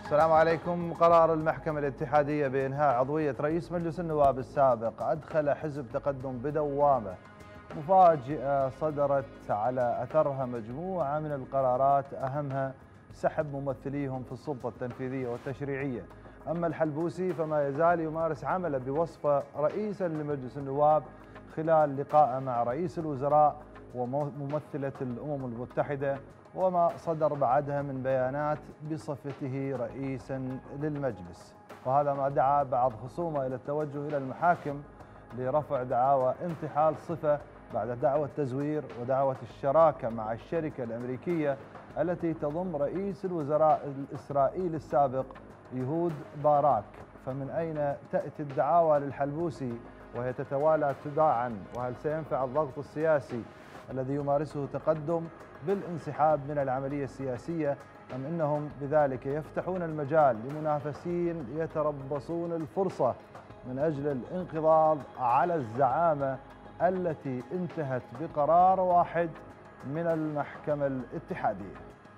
السلام عليكم. قرار المحكمة الاتحادية بإنهاء عضوية رئيس مجلس النواب السابق أدخل حزب تقدم بدوامة. مفاجئة صدرت على أثرها مجموعة من القرارات، أهمها سحب ممثليهم في السلطة التنفيذية والتشريعية. أما الحلبوسي فما يزال يمارس عمله بوصفه رئيسا لمجلس النواب خلال لقائه مع رئيس الوزراء وممثلة الأمم المتحدة، وما صدر بعدها من بيانات بصفته رئيسا للمجلس. وهذا ما دعا بعض خصومه إلى التوجه إلى المحاكم لرفع دعاوى انتحال صفة بعد دعوى التزوير ودعوة الشراكة مع الشركة الأمريكية التي تضم رئيس الوزراء الإسرائيلي السابق يهود باراك. فمن أين تأتي الدعاوى للحلبوسي وهي تتوالى تداعا؟ وهل سينفع الضغط السياسي الذي يمارسه تقدم بالانسحاب من العملية السياسية، أم إنهم بذلك يفتحون المجال لمنافسين يتربصون الفرصة من أجل الانقضاض على الزعامة التي انتهت بقرار واحد من المحكمة الاتحادية؟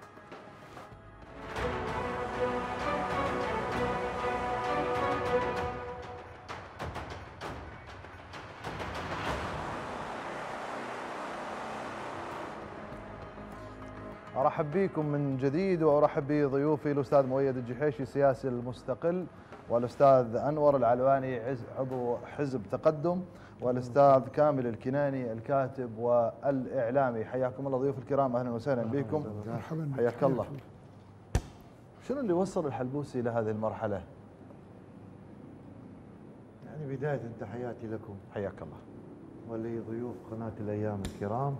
أرحب بكم من جديد، وأرحب بضيوفي الأستاذ مؤيد الجحيشي السياسي المستقل، والأستاذ أنور العلواني عضو حزب تقدم، والأستاذ كامل الكناني الكاتب والإعلامي. حياكم الله ضيوف الكرام، أهلا وسهلا بكم. حياك الله. شنو اللي وصل الحلبوسي إلى هذه المرحلة؟ يعني بداية تحياتي لكم، حياك الله، ولضيوف قناة الأيام الكرام،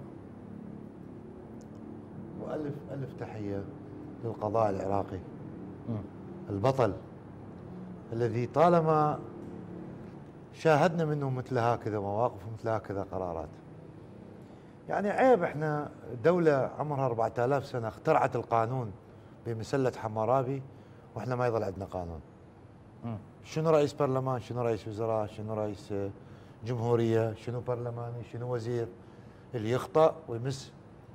وألف تحية للقضاء العراقي البطل الذي طالما شاهدنا منه مثل هكذا مواقف ومثل هكذا قرارات. يعني عيب احنا دولة عمرها 4000 سنة اخترعت القانون بمسلة حمارابي واحنا ما يظل عندنا قانون. شنو رئيس برلمان، شنو رئيس وزراء، شنو رئيس جمهورية، شنو برلماني، شنو وزير. اللي يخطأ ويمس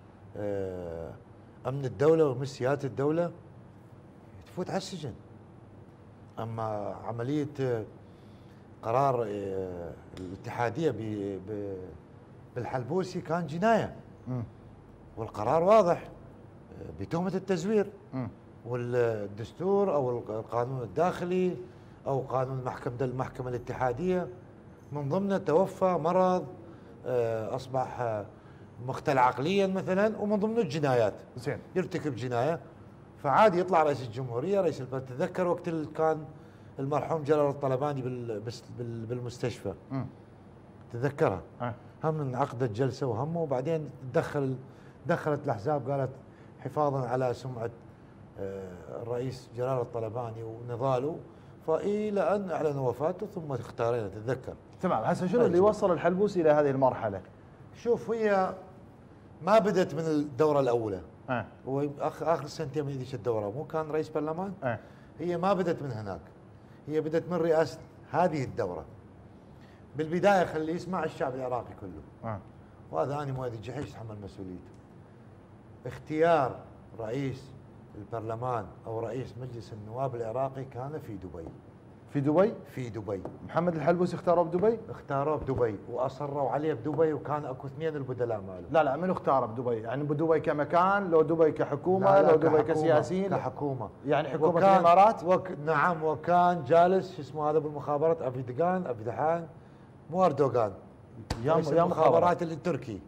أمن الدولة ويمس سيادة الدولة تفوت على السجن. أما عملية قرار الاتحادية بالحلبوسي كان جناية، والقرار واضح بتهمة التزوير، والدستور أو القانون الداخلي أو قانون المحكمة الاتحادية من ضمنه توفى، مرض، أصبح مختل عقليا مثلا، ومن ضمنه الجنايات. زين، يرتكب جنايه فعادي يطلع رئيس الجمهوريه، رئيس البلد. تذكر وقت اللي كان المرحوم جلال الطلباني بالمستشفى، تذكرها؟ هم انعقدت جلسه وهمه، وبعدين دخلت الاحزاب قالت حفاظا على سمعه الرئيس جلال الطلباني ونضاله، فإلى أن أعلنوا وفاته ثم اختارينا. تتذكر؟ تمام. هسه شنو اللي وصل الحلبوسي إلى هذه المرحلة؟ شوف، هي ما بدت من الدورة الأولى. هو آخر سنتين من يديش الدورة، مو كان رئيس برلمان؟ هي ما بدت من هناك، هي بدت من رئاسة هذه الدورة. بالبداية خلي يسمع الشعب العراقي كله. وهذا أنا مؤيد الجحيش يتحمل مسؤوليته. اختيار رئيس البرلمان أو رئيس مجلس النواب العراقي كان في دبي. في دبي؟ في دبي. محمد الحلبوسي اختاروه بدبي؟ اختاروه بدبي واصروا عليه بدبي، وكان اكو اثنين البدلاء ماله. لا منو اختاره بدبي؟ يعني بدبي كمكان، لو دبي كحكومه، لو دبي كسياسيين؟ كحكومه. يعني حكومه الامارات؟ نعم، وكان جالس شو اسمه هذا بالمخابرات، افيدغان، مو اردوغان، يا مخابرات التركي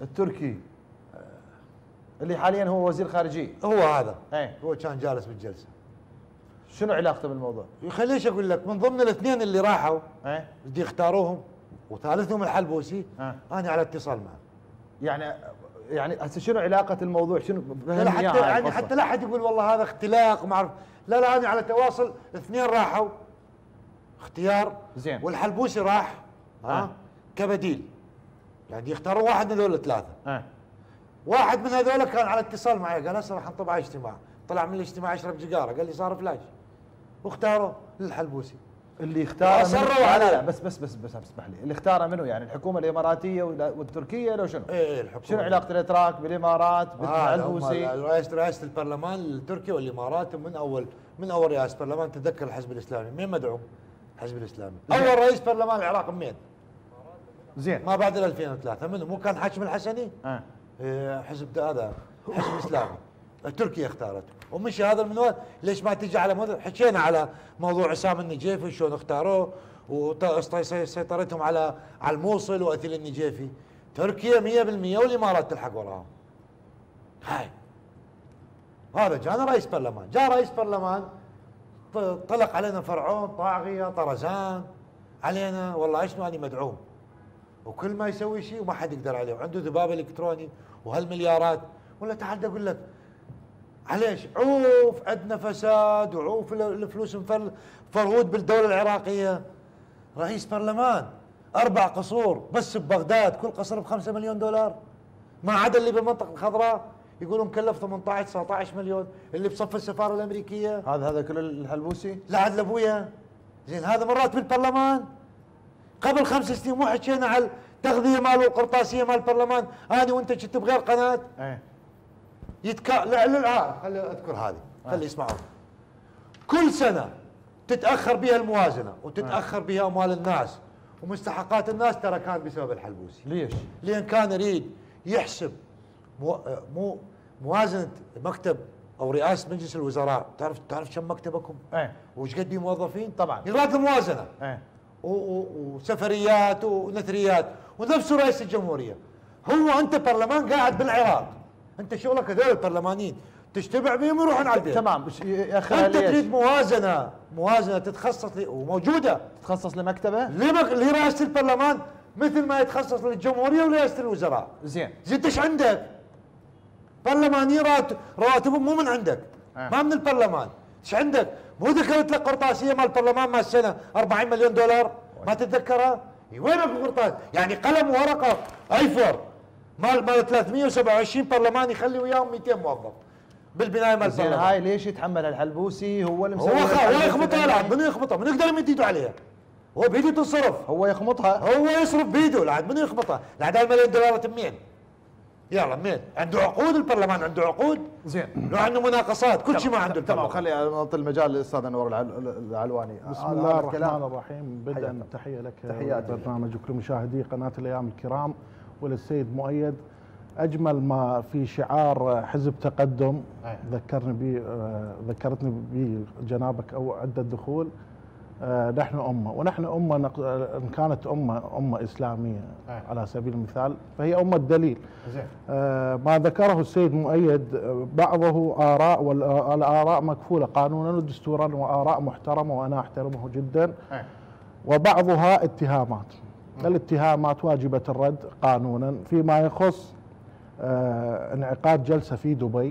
اللي حاليا هو وزير خارجيه. هو هذا هو كان جالس بالجلسه. شنو علاقته بالموضوع؟ خليش اقول لك، من ضمن الاثنين اللي راحوا بدي يختاروهم وثالثهم الحلبوسي، انا على اتصال معه. يعني هسه شنو علاقه الموضوع؟ شنو حتى لا احد يقول والله هذا اختلاق ما اعرف. لا انا على تواصل، اثنين راحوا اختيار زين، والحلبوسي راح كبديل، يعني يختاروا واحد من هذول الثلاثه. واحد من هذول كان على اتصال معي، قال هسه راح نطبع اجتماع. طلع من الاجتماع يشرب سيجاره، قال لي صار فلاش، واختاروا للحلبوسي. اللي اختار اصروا على لا بس اسمح لي، اللي اختاره منه يعني الحكومه الاماراتيه والتركيه لو شنو؟ ايه الحكومه. شنو علاقه الاتراك بالامارات بالحلبوسي؟ رئاسه البرلمان التركي والامارات من اول رئاسه برلمان تتذكر الحزب الاسلامي، مين مدعوم؟ الحزب الاسلامي. اول رئيس برلمان العراق مين؟ زين ما بعد 2003 منه مو كان حاكم الحسني؟ حزب هذا حزب اسلامي. تركيا اختارته ومشي هذا المنوال. ليش ما تجي على حكينا على موضوع عسام النجيفي شلون اختاروه وسيطرتهم على الموصل واثيل النجيفي. تركيا 100% والامارات تلحق وراهم. هاي هذا جانا رئيس برلمان، جاء رئيس برلمان طلق علينا فرعون طاغيه طرزان علينا والله شنو اني مدعوم، وكل ما يسوي شيء وما حد يقدر عليه وعنده ذباب الكتروني وهالمليارات. ولا تعال اقول لك عليش عوف عندنا فساد وعوف الفلوس فرغود بالدوله العراقيه. رئيس برلمان 4 قصور بس ببغداد، كل قصر ب5 مليون دولار، ما عدا اللي بالمنطقه الخضراء يقولوا مكلف 18 19 مليون اللي بصف السفاره الامريكيه. هذا كل الحلبوسي؟ لا عاد لابويا. زين هذا مرات بالبرلمان قبل 5 سنين مو حكينا على التغذيه مال القرطاسيه مال البرلمان، انا وانت كنت بغير قناه. للعار خلي اذكر هذه خلي يسمعون. كل سنه تتاخر بها الموازنه وتتاخر بها اموال الناس ومستحقات الناس، ترى كان بسبب الحلبوسي. ليش؟ لان كان يريد يحسب موازنه مكتب او رئاسه مجلس الوزراء. تعرف كم مكتبكم؟ وش قد موظفين؟ طبعا يراد الموازنه. وسفريات ونثريات ونفس رئيس الجمهوريه. هو انت برلمان قاعد بالعراق، انت شغلك هذول البرلمانيين تجتمع بهم ويروحون على البيت. تمام. يا اخي انت تريد موازنه تتخصص وموجوده تخصص لمكتبه لرئاسه البرلمان مثل ما يتخصص للجمهوريه ورئاسه الوزراء. زين انت ايش عندك؟ برلمانيين رواتبهم مو من عندك، ما من البرلمان. ايش عندك؟ مو ذكرت لك قرطاسيه مال البرلمان مال السنه 40 مليون دولار ما تتذكرها؟ وينك القرطاس؟ يعني قلم وورقه ايفور مال 327 برلمان يخلي وياهم 200 موظف بالبنايه مال البرلمان. هاي ليش يتحمل الحلبوسي؟ هو اللي مسوي هو يخبطها. منو يخبطها؟ منو يقدر يمد ايده عليها؟ هو بيده تنصرف. هو يخبطها، هو يصرف بيده. لعد منو يخبطها؟ لعد المليون دولار منين؟ يلا منين؟ عنده عقود البرلمان، عنده عقود. زين لو عنده مناقصات كل شيء ما عنده. تمام. خلي اعطي المجال للاستاذ انور العلواني. بسم الله الرحمن الرحيم. بدءا تحيه لك برنامجك ولمشاهدي قناه الايام الكرام وللسيد مؤيد. اجمل ما في شعار حزب تقدم ذكرتني بجنابك او عند الدخول. نحن امه، ونحن امه ان كانت امه اسلاميه على سبيل المثال فهي امه الدليل. ما ذكره السيد مؤيد بعضه اراء، والاراء مكفوله قانونا ودستورا واراء محترمه وانا احترمه جدا، وبعضها اتهامات. الاتهامات واجبه الرد قانونا فيما يخص انعقاد جلسه في دبي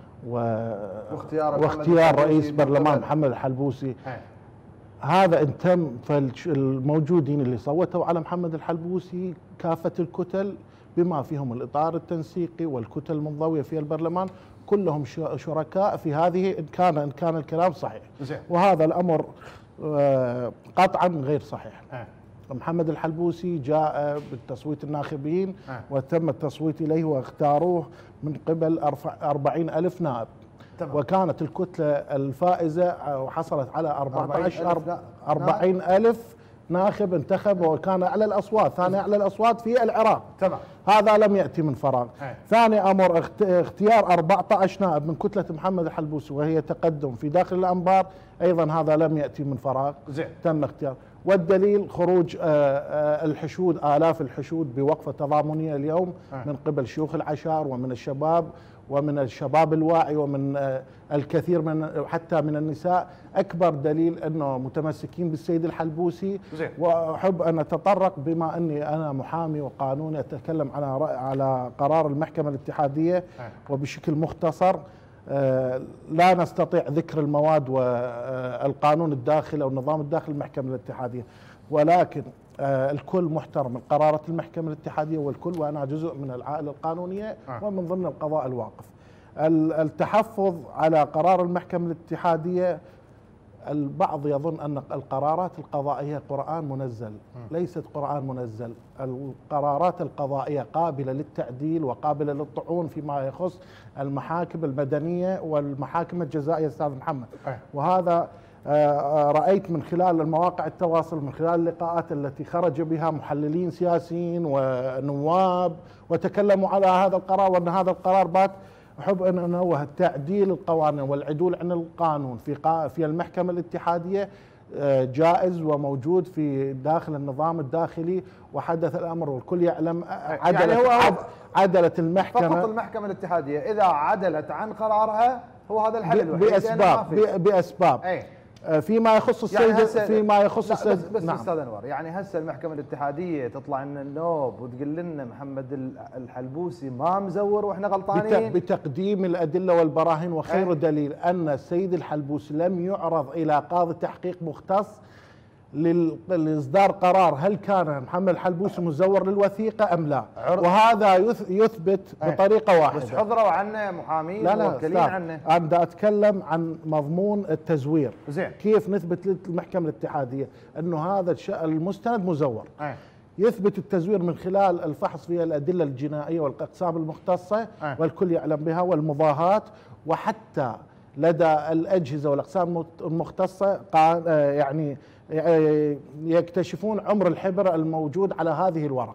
واختيار رئيس برلمان محمد الحلبوسي. هذا ان تم فالموجودين اللي صوتوا على محمد الحلبوسي كافه الكتل بما فيهم الاطار التنسيقي والكتل المنضويه في البرلمان كلهم شركاء في هذه ان كان الكلام صحيح. وهذا الامر قطعا غير صحيح. محمد الحلبوسي جاء بالتصويت الناخبين وتم التصويت إليه واختاروه من قبل 40,000 نائب. وكانت الكتلة الفائزة وحصلت على 40,000 ناخب انتخب، وكان أعلى الأصوات، ثاني أعلى الأصوات في العراق. تمام. هذا لم يأتي من فراغ. ثاني أمر اختيار 14 نائب من كتلة محمد الحلبوسي وهي تقدم في داخل الأنبار، أيضا هذا لم يأتي من فراغ. تم اختيار. والدليل خروج الحشود، آلاف الحشود بوقفة تضامنية اليوم من قبل شيوخ العشائر ومن الشباب ومن الشباب الواعي ومن الكثير من حتى من النساء. أكبر دليل أنه متمسكين بالسيد الحلبوسي. وأحب أن أتطرق بما أني أنا محامي وقانوني أتكلم على قرار المحكمة الاتحادية وبشكل مختصر. لا نستطيع ذكر المواد والقانون الداخلي أو النظام الداخلي المحكمة الاتحادية، ولكن الكل محترم قرارات المحكمة الاتحادية والكل، وأنا جزء من العائلة القانونية ومن ضمن القضاء الواقف. التحفظ على قرار المحكمة الاتحادية البعض يظن أن القرارات القضائية قرآن منزل، ليست قرآن منزل. القرارات القضائية قابلة للتعديل وقابلة للطعون فيما يخص المحاكم المدنية والمحاكم الجزائية أستاذ محمد. وهذا رأيت من خلال المواقع التواصل، من خلال اللقاءات التي خرج بها محللين سياسيين ونواب وتكلموا على هذا القرار، وأن هذا القرار بات أحب أن أنوه تعديل القوانين والعدول عن القانون في المحكمة الاتحادية جائز وموجود في داخل النظام الداخلي، وحدث الأمر والكل يعلم. عدلت المحكمة، فقط المحكمة الاتحادية إذا عدلت عن قرارها هو هذا الحل الوحيد بأسباب فيما يخص السيد يعني فيما يخص السيد. بس نعم. استاذ انور، يعني هسه المحكمة الاتحادية تطلع لنا النوب وتقول لنا محمد الحلبوسي ما مزور واحنا غلطانين بتقديم الادله والبراهين، وخير دليل ان السيد الحلبوسي لم يعرض الى قاضي تحقيق مختص لاصدار قرار هل كان محمد الحلبوسي مزور للوثيقه ام لا، وهذا يثبت بطريقه واحده. بس حضروا عنه محامين موكلين عنه. انا اتكلم عن مضمون التزوير. زين. كيف نثبت للمحكمه الاتحاديه انه هذا المستند مزور؟ يثبت التزوير من خلال الفحص في الادله الجنائيه والاقسام المختصه والكل يعلم بها، والمضاهات، وحتى لدى الاجهزه والاقسام المختصه يعني يكتشفون عمر الحبر الموجود على هذه الورق.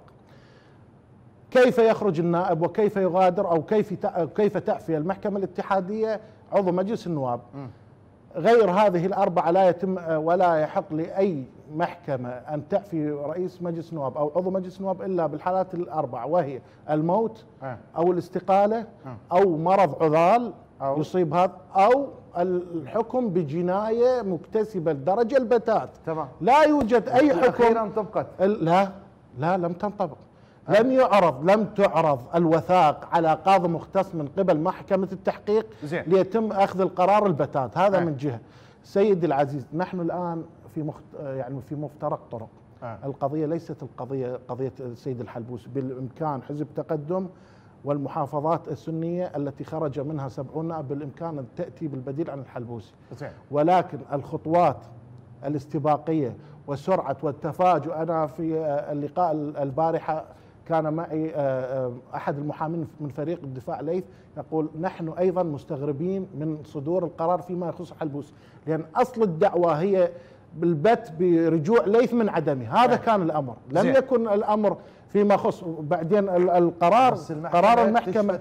كيف يخرج النائب وكيف يغادر أو كيف تعفي المحكمة الاتحادية عضو مجلس النواب؟ غير هذه الأربعة لا يتم ولا يحق لأي محكمة أن تعفي رئيس مجلس النواب أو عضو مجلس النواب إلا بالحالات الأربعة، وهي الموت أو الاستقالة أو مرض عضال يصيب هذا، أو الحكم بجناية مكتسبة الدرجة البتات. تمام. لا يوجد أي حكم. أخيرا طبقت. لا لم تنطبق. لم تعرض الوثائق على قاضي مختص من قبل محكمة التحقيق ليتم أخذ القرار البتات. هذا من جهة. سيدي العزيز، نحن الآن في مفترق طرق. القضية ليست قضية السيد الحلبوسي. بالإمكان حزب تقدم والمحافظات السنية التي خرج منها 70 نائب بالإمكان أن تأتي بالبديل عن الحلبوسي، ولكن الخطوات الاستباقية وسرعة والتفاجؤ. أنا في اللقاء البارحة كان معي أحد المحامين من فريق الدفاع ليث يقول نحن أيضا مستغربين من صدور القرار فيما يخص الحلبوسي، لأن أصل الدعوة هي بالبت برجوع ليث من عدمه. هذا كان الأمر، لم يكن الأمر فيما يخص. بعدين القرار قرار المحكمة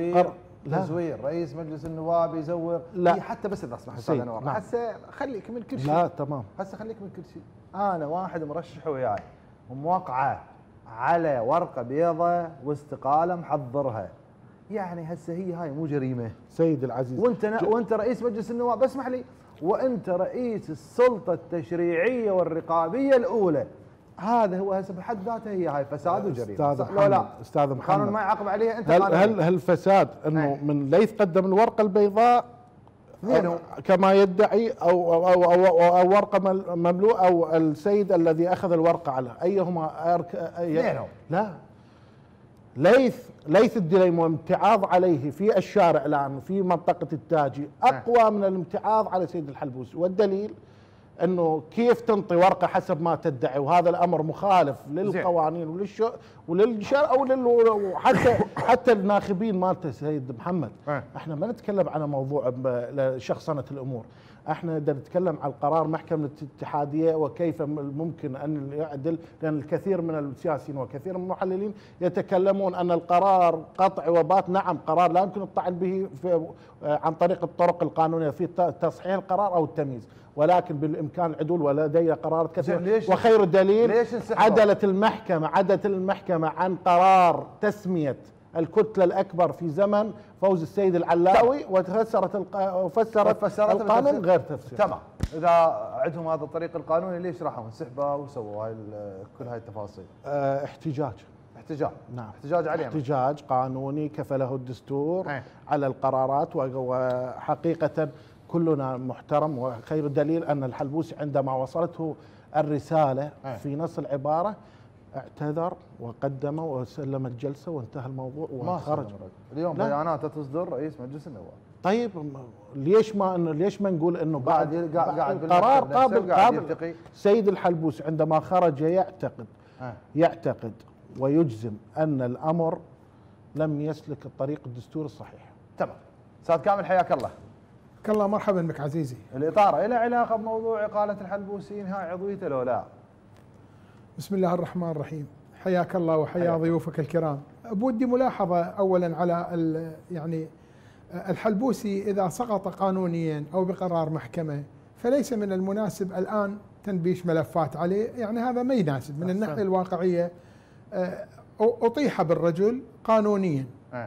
تزوير رئيس مجلس النواب يزور. لا حتى بس اذا اسمح استاذ انور، هسه خليك من كل شيء. لا تمام. هسه خليك من كل شيء. انا واحد مرشح وياي وموقعه على ورقه بيضاء واستقاله محضرها، يعني هسه هاي مو جريمه سيد العزيز؟ وانت رئيس مجلس النواب، اسمح لي، وانت رئيس السلطه التشريعيه والرقابيه الاولى، هذا هو هسه بحد ذاته هاي فساد وجريمه. استاذ محمد القانون ما يعاقب عليها. انت هل الفساد انه من ليث قدم الورقه البيضاء كما يدعي او ورقه مملوءه، او السيد الذي اخذ الورقه على ايهما لا، ليث الدليمو امتعاض عليه في الشارع الان في منطقه التاجي اقوى من الامتعاض على سيد الحلبوسي، والدليل انه كيف تنطي ورقه حسب ما تدعي، وهذا الامر مخالف للقوانين وللشرع او حتى الناخبين مالته. سيد محمد، احنا ما نتكلم عن موضوع شخصنه الامور، احنا نتكلم عن قرار محكمة الاتحادية وكيف ممكن ان يعدل، لان الكثير من السياسيين وكثير من المحللين يتكلمون ان القرار قطع وبات. نعم، قرار لا يمكن الطعن به عن طريق الطرق القانونية في تصحيح القرار او التمييز، ولكن بالامكان العدول، ولدي قرارات كثيرة. وخير الدليل عدلت المحكمة عن قرار تسمية الكتلة الأكبر في زمن فوز السيد العلاوي، وفسرت القانون غير تفسير. تمام. إذا عندهم هذا الطريق القانوني ليش راحوا انسحبوا وسووا كل هاي التفاصيل؟ احتجاج. نعم، احتجاج عليهم، احتجاج قانوني كفله الدستور على القرارات. وحقيقة كلنا محترم، وخير الدليل أن الحلبوسي عندما وصلته الرسالة في نص العبارة اعتذر وقدم وسلم الجلسة وانتهى الموضوع وخرج. اليوم بيانات تصدر رئيس مجلس النواب طيب ليش ما نقول انه قاعد القرار قابل. سيد الحلبوسي عندما خرج يعتقد ويجزم ان الامر لم يسلك الطريق الدستوري الصحيح. تمام. استاذ كامل حياك الله. حياك الله، مرحبا بك عزيزي. الاطار له علاقه بموضوع اقاله الحلبوسي انهاء عضويته لو لا؟ بسم الله الرحمن الرحيم. حياك الله وحيا ضيوفك الكرام. بودي ملاحظه اولا على يعني الحلبوسي اذا سقط قانونيا او بقرار محكمه فليس من المناسب الان تنبيش ملفات عليه، يعني هذا ما يناسب من الناحيه الواقعيه. اطيح بالرجل قانونيا.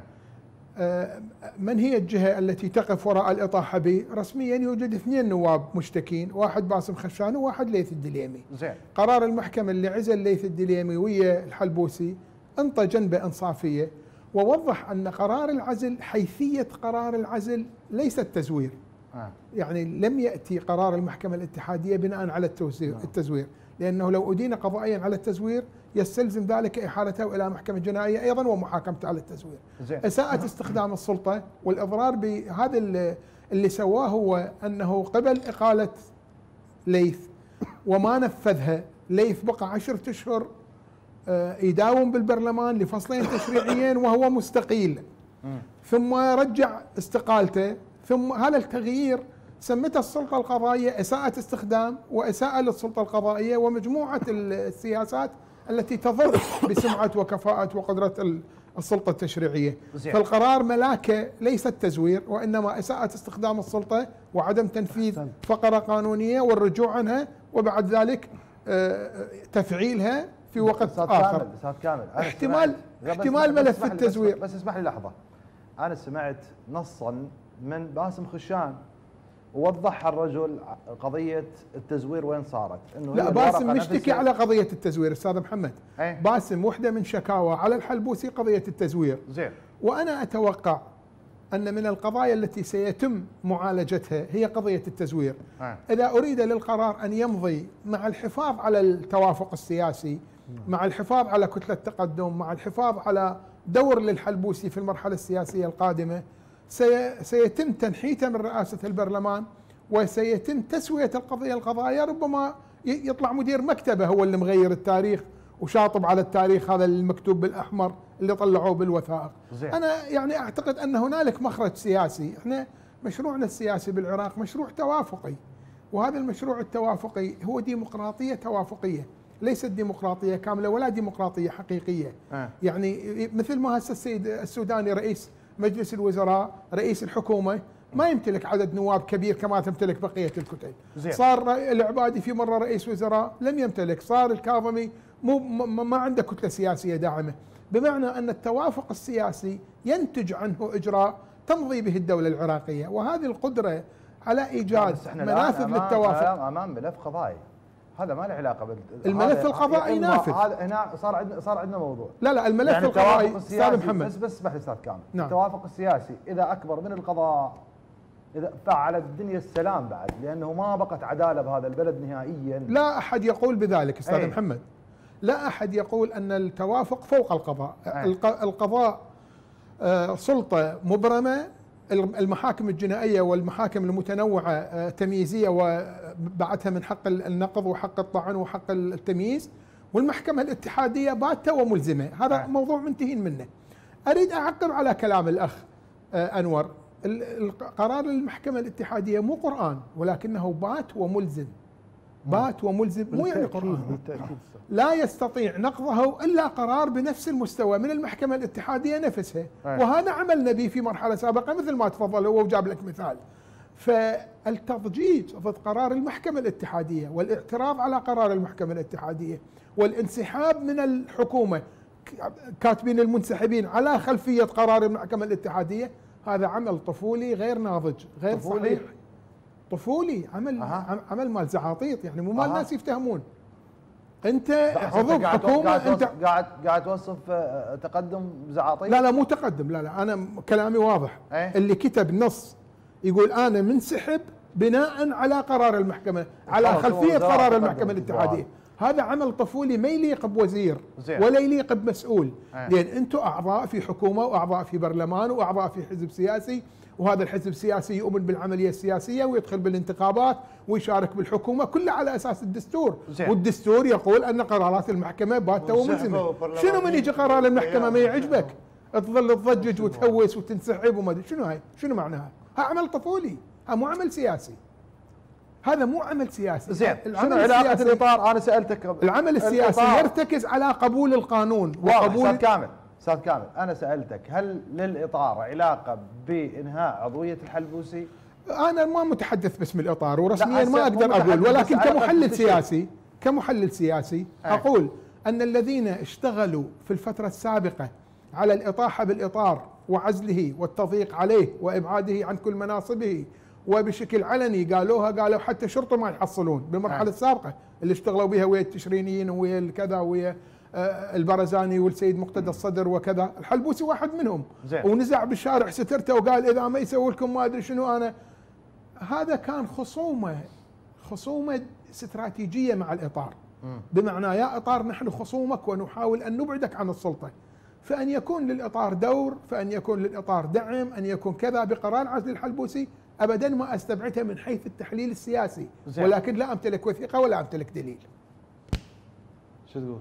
من هي الجهه التي تقف وراء الاطاحه به؟ رسميا يوجد 2 نواب مشتكين، واحد باسم خشان وواحد ليث الدليمي. زين. قرار المحكمه اللي عزل ليث الدليمي ويا الحلبوسي انطى جنبه انصافيه ووضح ان قرار العزل، حيثيه قرار العزل ليست تزوير. يعني لم ياتي قرار المحكمه الاتحاديه بناء على التزوير، لانه لو ادين قضائيا على التزوير يستلزم ذلك احالته الى محكمه جنائيه ايضا ومحاكمته على التزوير. اساءة استخدام السلطه والاضرار بهذا اللي سواه هو انه قبل اقاله ليث وما نفذها. ليث بقى 10 أشهر يداوم بالبرلمان لفصلين تشريعيين وهو مستقيل، ثم رجع استقالته، ثم هذا التغيير سمته السلطه القضائيه اساءة استخدام واساءة للسلطه القضائيه ومجموعه السياسات التي تضر بسمعه وكفاءه وقدره السلطه التشريعيه. فالقرار ملاكه ليس التزوير وانما اساءة استخدام السلطه وعدم تنفيذ فقره قانونيه والرجوع عنها وبعد ذلك تفعيلها في وقت اخر. استاذ كامل احتمال ملف التزوير. بس اسمح لي لحظه. انا سمعت نصا من باسم خشان ووضح الرجل قضيه التزوير وين صارت، انه لا باسم مشتكي على قضيه التزوير استاذ محمد. باسم وحده من شكاوى على الحلبوسي قضيه التزوير. زين. وانا اتوقع ان من القضايا التي سيتم معالجتها هي قضيه التزوير. اذا اريد للقرار ان يمضي مع الحفاظ على التوافق السياسي، مع الحفاظ على كتله التقدم، مع الحفاظ على دور للحلبوسي في المرحله السياسيه القادمه، سيتم تنحيته من رئاسة البرلمان وسيتم تسوية القضايا. ربما يطلع مدير مكتبه هو اللي مغير التاريخ وشاطب على التاريخ هذا المكتوب بالأحمر اللي طلعوه بالوثائق. أنا يعني أعتقد أن هنالك مخرج سياسي. إحنا مشروعنا السياسي بالعراق مشروع توافقي، وهذا المشروع التوافقي هو ديمقراطية توافقية، ليست ديمقراطية كاملة ولا ديمقراطية حقيقية. يعني مثل ما هسه السيد السوداني رئيس مجلس الوزراء رئيس الحكومة ما يمتلك عدد نواب كبير كما تمتلك بقية الكتل. صار العبادي في مرة رئيس وزراء لم يمتلك، صار الكاظمي ما عنده كتلة سياسية داعمة، بمعنى أن التوافق السياسي ينتج عنه إجراء تمضي به الدولة العراقية، وهذه القدرة على إيجاد منافذ للتوافق أمام ملف قضائي. هذا ما له علاقه الملف القضائي نافذ. هنا صار عندنا موضوع. لا الملف يعني القضائي استاذ محمد. بس اسمح لي استاذ كامل. التوافق السياسي اذا اكبر من القضاء اذا فعلت الدنيا السلام بعد، لانه ما بقت عداله بهذا البلد نهائيا. لا احد يقول بذلك استاذ محمد. لا احد يقول ان التوافق فوق القضاء. القضاء سلطه مبرمه، المحاكم الجنائية والمحاكم المتنوعة تمييزية وبعدها من حق النقض وحق الطعن وحق التمييز، والمحكمة الاتحادية باتة وملزمة. هذا موضوع منتهين منه. أريد أعقب على كلام الأخ أنور. قرار المحكمة الاتحادية مو قرآن، ولكنه بات وملزم. بات وملزم مو يعني قرآن. لا يستطيع نقضه إلا قرار بنفس المستوى من المحكمة الاتحادية نفسها، وهذا عملنا به في مرحلة سابقة مثل ما تفضل هو وجاب لك مثال. فالتضجيج ضد قرار المحكمة الاتحادية والاعتراض على قرار المحكمة الاتحادية والانسحاب من الحكومة، كاتبين المنسحبين على خلفية قرار المحكمة الاتحادية، هذا عمل طفولي غير ناضج غير صحيح. طفولي، عمل مال زعاطيط، يعني مو مال ناس يفتهمون. انت عضو حكومه، انت قاعد توصف تقدم زعاطيط. لا مو تقدم، لا انا كلامي واضح. اللي كتب نص يقول انا منسحب بناء على قرار المحكمه، على خلفيه قرار المحكمه الاتحاديه. هذا عمل طفولي ما يليق بوزير ولا يليق بمسؤول. لان انتم اعضاء في حكومه واعضاء في برلمان واعضاء في حزب سياسي وهذا الحزب السياسي يؤمن بالعمليه السياسيه ويدخل بالانتخابات ويشارك بالحكومه، كله على اساس الدستور. والدستور يقول ان قرارات المحكمه باته وملزمه. شنو من يجي قرار المحكمه ما يعجبك تظل تضجج وتهوس وتنسحب وما ادري شنو هاي؟ شنو معناها؟ ها عمل طفولي، ها مو عمل سياسي. هذا مو عمل سياسي. زين، شنو علاقه الاطار؟ انا سالتك قبل. العمل السياسي يرتكز على قبول القانون وقبول. استاذ كامل انا سالتك هل للاطار علاقه بانهاء عضويه الحلبوسي؟ انا ما متحدث باسم الاطار ورسميا ما اقدر اقول، ولكن كمحلل سياسي اقول ان الذين اشتغلوا في الفتره السابقه على الاطاحه بالاطار وعزله والتضييق عليه وابعاده عن كل مناصبه وبشكل علني قالوا حتى شرطه ما يحصلون بالمرحله السابقه اللي اشتغلوا بها ويا التشرينيين ويا الكذا ويا البرزاني والسيد مقتدى الصدر وكذا. الحلبوسي واحد منهم. ونزع بالشارع سترته وقال اذا ما يسوي لكم ما ادري شنو انا. هذا كان خصومه استراتيجيه مع الاطار، بمعنى يا اطار نحن خصومك ونحاول ان نبعدك عن السلطه، فان يكون للاطار دور، فان يكون للاطار دعم، ان يكون كذا. بقرار عزل الحلبوسي ابدا ما استبعدها من حيث التحليل السياسي، ولكن لا امتلك وثيقه ولا امتلك دليل. شو تقول؟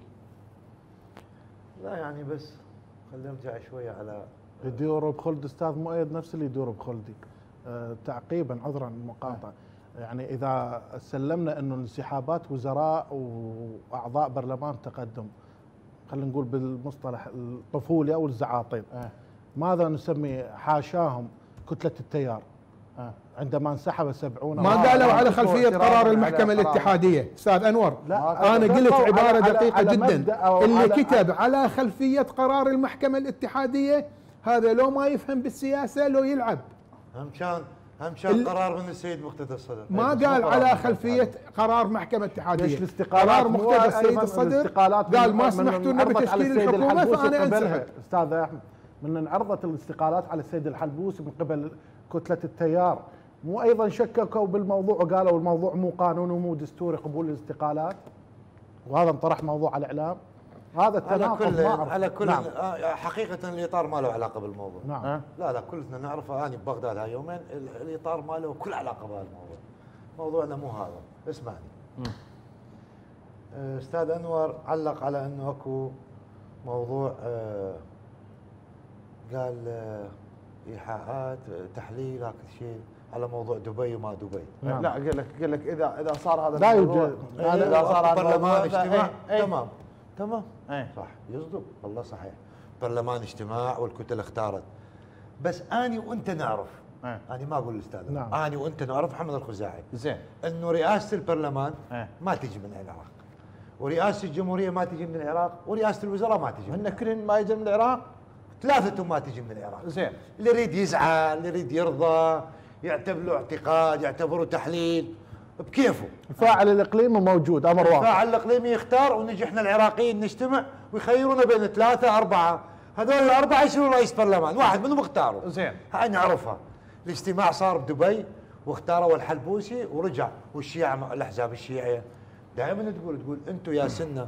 لا يعني بس خلينا نرجع شويه على يدور بخلد استاذ مؤيد نفس اللي يدور بخلدي. تعقيبا عذرا المقاطعه، يعني اذا سلمنا انه انسحابات وزراء واعضاء برلمان تقدم، خلينا نقول بالمصطلح الطفولي او الزعاطين، ماذا نسمي حاشاهم كتله التيار عندما انسحب 70؟ ما قالوا على خلفيه قرار المحكمه الاتحاديه استاذ انور. لا انا قلت عباره دقيقه جدا، اللي كتب على خلفيه قرار المحكمه الاتحاديه هذا لو ما يفهم بالسياسه لو يلعب. هم كان قرار من السيد مقتدى الصدر، ما قال على خلفيه قرار محكمه اتحاديه. قرار مقتدى السيد الصدر قال ما سمحتوا لنا بتشكيل الحكومه فانا انسحب. استاذ احمد، من انعرضت الاستقالات على السيد الحلبوسي من قبل كتله التيار، مو ايضا شككوا بالموضوع وقالوا الموضوع مو قانوني ومو دستوري قبول الاستقالات، وهذا انطرح موضوع على الاعلام. هذا التناقض على كل نعم. حقيقه الاطار ما له علاقه بالموضوع. نعم. لا كلنا نعرفه. انا ببغداد هاي يومين، الاطار ما له كل علاقه بهالموضوع. موضوعنا مو هذا. اسمعني. استاذ انور علق على انه اكو موضوع قال ايحاءات تحليل هذا شيء على موضوع دبي وما دبي. لا قال لك اذا صار هذا لا يوجد. اذا صار هذا برلمان اجتماع تمام صح، يصدق والله صحيح. برلمان اجتماع والكتل اختارت، بس اني وانت نعرف، انا ما اقول الاستاذ، اني وانت نعرف محمد الخزاعي زين انه رئاسه البرلمان ما تجي من العراق، ورئاسه الجمهوريه ما تجي من العراق، ورئاسه الوزراء ما تجي من كلهم ما يجي من العراق، ثلاثتهم ما تجي من العراق. زين، اللي يريد يزعل، اللي يريد يرضى، يعتبره اعتقاد، يعتبره تحليل بكيفه. الفاعل الاقليمي موجود، امر واضح. الفاعل الاقليمي يختار، ونجي احنا العراقيين نجتمع ويخيرونا بين 3 4، هذول الاربعه يصيروا رئيس برلمان، واحد منهم اختاروا. زين، هاي نعرفها. الاجتماع صار بدبي واختاروا الحلبوسي ورجع، والشيعة الاحزاب الشيعيه دائما تقول انتم يا سنه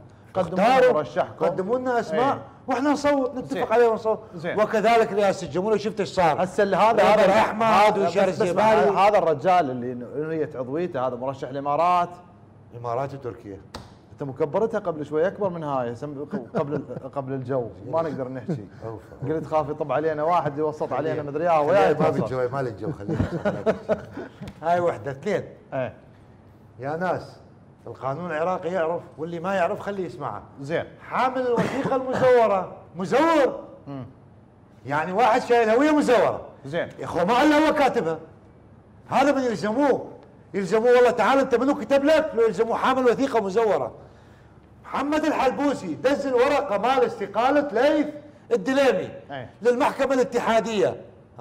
قدموا لنا اسماء واحنا نصوت، نتفق عليه ونصوت. وكذلك رئاسه الجمهوريه شفت ايش صار. هسه هذا احمد وشهر الزبالي، هذا الرجال اللي نهيت عضويته هذا مرشح الامارات وتركيا. انت مكبرتها قبل شوي اكبر من هاي قبل الجو ما نقدر نحكي. قلت خاف يطب علينا واحد يوسط علينا مدري اياه وياي ما الجو خلينا هاي وحده. 2 يا ناس القانون العراقي يعرف، واللي ما يعرف خليه يسمعها. زين، حامل الوثيقه المزوره مزور، يعني واحد شايل هويه مزوره. زين يا اخو ما الا هو كاتبها، هذا من يلزموه والله تعال انت منو كتب لك؟ لو يلزموه حامل وثيقه مزوره. محمد الحلبوسي دز الورقه مال استقاله ليث الدليمي للمحكمه الاتحاديه،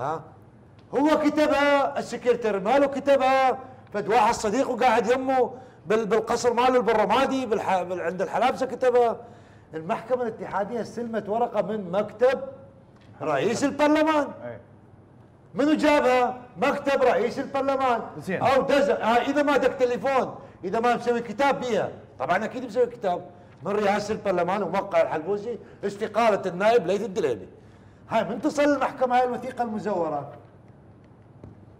هو كتبها، السكرتير ماله كتبها، فد واحد صديقه قاعد يمه بالقصر ماله البرمادي عند الحلابسه كتبها. المحكمه الاتحاديه استلمت ورقه من مكتب رئيس البرلمان. منو جابها؟ مكتب رئيس البرلمان. زين. او دز اذا ما دق تليفون، اذا ما مسوي كتاب بيها، طبعا اكيد مسوي كتاب من رئاسه البرلمان وموقع الحلبوسي استقاله النائب ليث الدليمي. هاي من تصل المحكمه هاي الوثيقه المزوره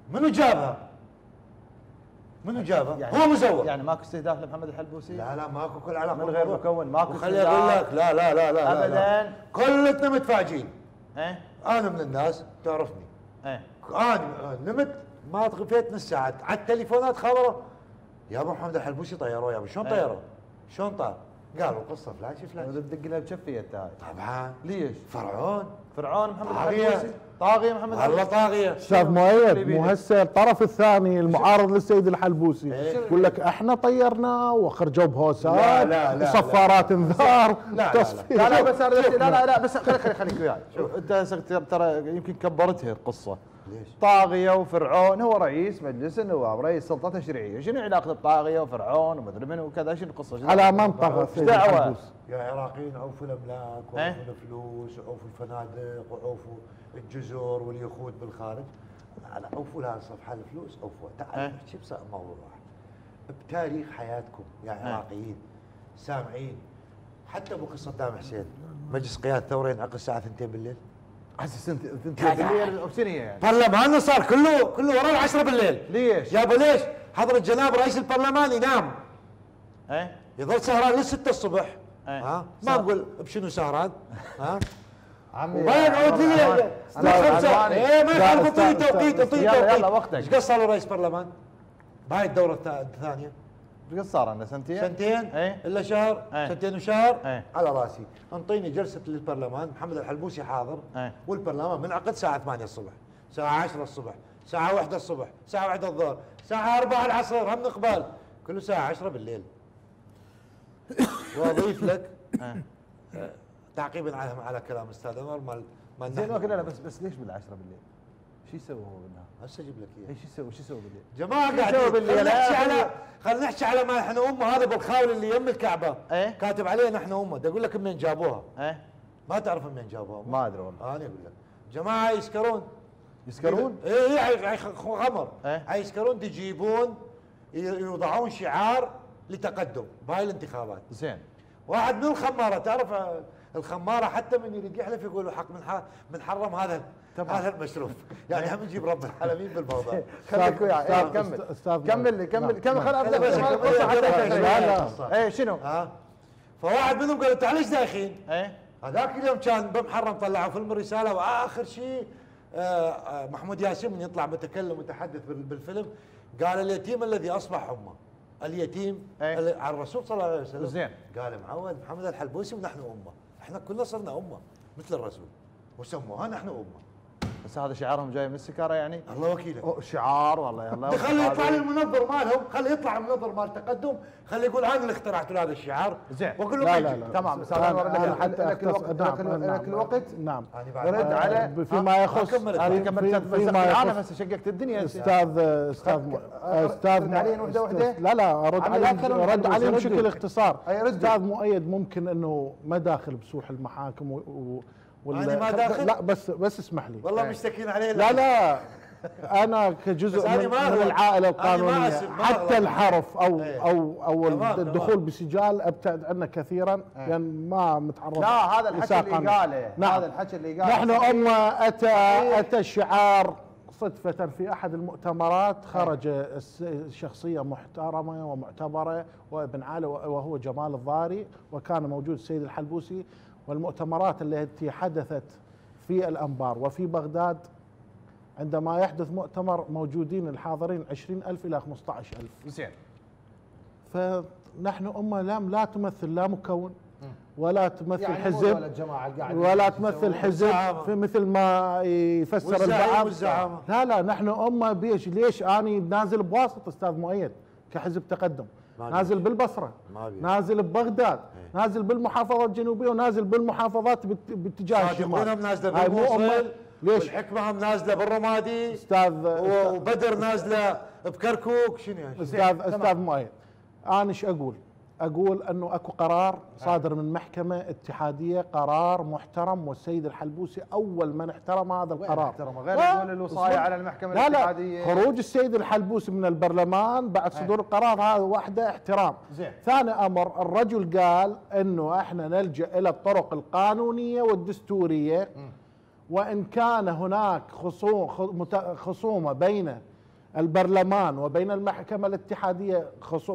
منو جابها؟ منو جابها؟ يعني هو مزور. يعني ماكو استهداف لمحمد الحلبوسي؟ لا ماكو كل علاقه من غير مكون ماكو خلي اقول لك لا ابدا. كلنا متفاجئين. ايه انا من الناس تعرفني. ايه انا نمت ما غفيت نص ساعه على التليفونات خبره يا ابو محمد الحلبوسي طيروه يا ابو شلون طيروه؟ شلون طار؟ قالوا القصه فلان فلان. تدق لها بشفيه انت هاي. طبعا ليش؟ فرعون محمد الحلبوسي طاغيه محمد والله طاغيه. استاذ مؤيد مو هسه الطرف الثاني المعارض للسيد الحلبوسي يقول لك احنا طيرناه وخرجوا بهوسات وصفارات انذار لا بس لا بس خليك وياي. شوف انت ترى يمكن كبرتها القصه. ليش؟ طاغيه وفرعون هو رئيس مجلس النواب رئيس سلطه تشريعيه، شنو علاقته بطاغيه وفرعون ومدري منو وكذا؟ شنو القصه؟ على منطقه السيد الحلبوسي. يا عراقيين عوفوا الاملاك وعوفوا الفلوس وعوفوا الفنادق وعوفوا الجزر واليخوت بالخارج. لا عوفوا لها الصفحه الفلوس عوفوا. تعال نحكي بموضوع واحد. بتاريخ حياتكم يا عراقيين سامعين حتى ابو صدام حسين مجلس قياده الثوره ينعقد الساعه 2 بالليل. حسس انت بالليل او سنه يعني برلماننا صار كله ورا العشرة بالليل. ليش؟ يابا ليش؟ حضرة جناب رئيس البرلمان ينام. ايه يظل سهران لل6 الصبح. ها؟ ما اقول بشنو سهران؟ ها؟ عمي وين عود لي؟ ايه ما يخالف اعطيني توقيت اعطيني توقيت. يلا وقتك. ايش قد صار له رئيس برلمان؟ بهاي الدورة الثانية. ايش قد صار عندنا سنتين؟ ايه الا شهر سنتين وشهر على راسي. انطيني جلسة للبرلمان محمد الحلبوسي حاضر والبرلمان منعقد الساعة 8 الصبح، الساعة 10 الصبح، الساعة 1 الصبح، الساعة 1 الظهر، الساعة 4 العصر هم نقبال، كله الساعة 10 بالليل. واضيف لك تعقيبا على كلام استاذ عمر مال زين لا بس ليش بال10 بالليل؟ شو يسوي هو بالنهار؟ هسه اجيب لك اياه. شو يسوي بالليل؟ جماعه قاعدين خلينا نحكي على ما نحن امه. هذا بالخاول اللي يم الكعبه كاتب عليه نحن امه. اقول لك منين جابوها؟ ما تعرف منين جابوها؟ ما ادري والله. انا اقول لك جماعه يسكرون غمر يسكرون تجيبون يوضعون شعار لتقدم بهاي الانتخابات. زين واحد من الخماره تعرف الخماره حتى من يريد يحلف يقولوا حق من حرم هذا المشروف. يعني هم يجيب رب العالمين بالموضوع. خليك وياي كمل خل ابدا. ايه شنو؟ فواحد منهم قال تعال ليش دايخين؟ هذاك اليوم كان بمحرم طلعوا فيلم الرساله واخر شيء محمود ياسين من يطلع متكلم متحدث بالفيلم قال اليتيم الذي اصبح امه. اليتيم على الرسول صلى الله عليه وسلم. زين قال معود محمد الحلبوسي ونحن امه. احنا كلنا صرنا امه مثل الرسول وسموها نحن امه. بس هذا شعارهم جاي من السكاره يعني؟ الله وكيله. شعار والله يلا خلي يطلع لي المنظر مالهم، خلي يطلع المنظر مال التقدم، خلي يقول انا اللي اخترعت هذا الشعار. زين واقول له لا تمام. بس انا حتى لك الوقت. نعم رد على فيما يخص فيما يخص هسه شققت الدنيا. استاذ علي وحده لا رد عليه بشكل اختصار. استاذ مؤيد ممكن انه ما داخل بسوح المحاكم أنا ما داخل؟ لا بس اسمح لي والله مشتكين عليه. لا انا كجزء من العائله القانونيه حتى الحرف او الدخول بسجال ابتعد عنه كثيرا لان ما متعرض. لا هذا الحكي اللي قاله. هذا الحكي اللي قاله نحن اتى الشعار صدفة في أحد المؤتمرات خرج شخصية محترمة ومعتبرة وابن عالي وهو جمال الضاري وكان موجود السيد الحلبوسي. والمؤتمرات التي حدثت في الأنبار وفي بغداد عندما يحدث مؤتمر موجودين الحاضرين 20,000 إلى 15,000. زين. فنحن أمة لا تمثل لا مكون ولا تمثل يعني حزب ولا تمثل حزب في مثل ما يفسر الزعامة. لا نحن أمة بيش. ليش أنا نازل بواسط أستاذ مؤيد كحزب تقدم، نازل بالبصرة، نازل ببغداد، نازل بالمحافظات الجنوبية ونازل بالمحافظات باتجاه الشمال. نازلة بالموصل والحكمة هم نازلة بالرمادي وبدر نازلة بكركوك. شنو يعني؟ أستاذ مؤيد أنا ايش أقول أنه أكو قرار صادر من محكمة اتحادية، قرار محترم والسيد الحلبوسي أول من احترم هذا القرار. غير يقول الوصاية على المحكمة الاتحادية. خروج السيد الحلبوسي من البرلمان بعد صدور القرار هذا وحده احترام. زين. ثاني أمر الرجل قال أنه احنا نلجأ إلى الطرق القانونية والدستورية وإن كان هناك خصومة بين البرلمان وبين المحكمة الاتحادية